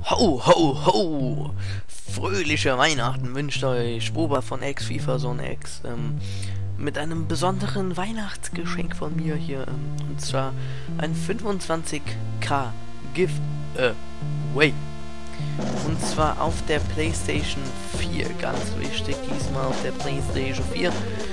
Ho, ho, ho! Fröhliche Weihnachten wünscht euch Boba von X, FIFA Zone X, mit einem besonderen Weihnachtsgeschenk von mir hier, und zwar ein 25k Giveaway. Und zwar auf der PlayStation 4, ganz wichtig, diesmal auf der PlayStation 4.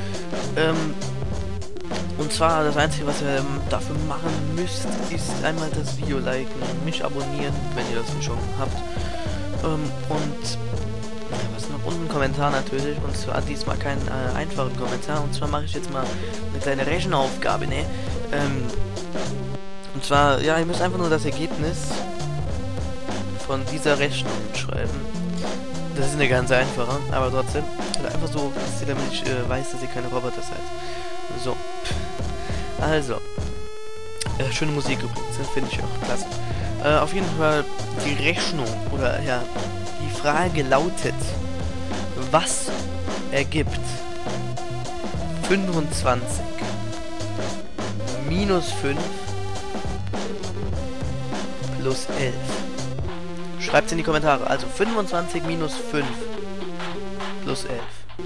Und zwar das Einzige, was ihr dafür machen müsst, ist einmal das Video liken, mich abonnieren, wenn ihr das schon habt. Und was noch? Und einen Kommentar natürlich. Und zwar diesmal keinen einfachen Kommentar. Und zwar mache ich jetzt mal eine kleine Rechenaufgabe, ne? Und zwar, ja, ihr müsst einfach nur das Ergebnis von dieser Rechnung schreiben. Das ist eine ganz einfache, aber trotzdem. Also einfach so, damit ich weiß, dass ihr keine Roboter seid. So. Also. Schöne Musik übrigens, finde ich auch klasse. Auf jeden Fall die Rechnung, oder ja, die Frage lautet, was ergibt 25 minus 5 plus 11? Schreibt es in die Kommentare. Also 25 minus 5 plus 11.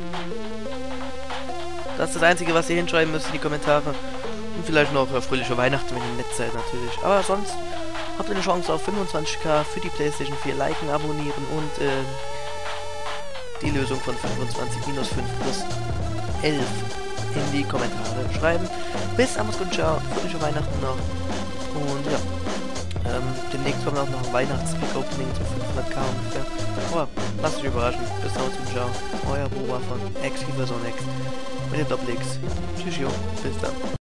Das ist das Einzige, was ihr hinschreiben müsst in die Kommentare. Und vielleicht noch fröhliche Weihnachten, wenn ihr nett seid natürlich. Aber sonst habt ihr eine Chance auf 25k für die PlayStation 4. Liken, abonnieren und die Lösung von 25 minus 5 plus 11 in die Kommentare schreiben. Bis dann, und ciao. Fröhliche Weihnachten noch. Und ja. Demnächst kommt auch noch ein Weihnachts-Pack-Opening zu 500k ungefähr. Aber lasst euch überraschen. Bis dann und ciao. Euer Boba von X, FIFA Zone X. Mit dem Doppel X. Tschüss, jo. Bis dann.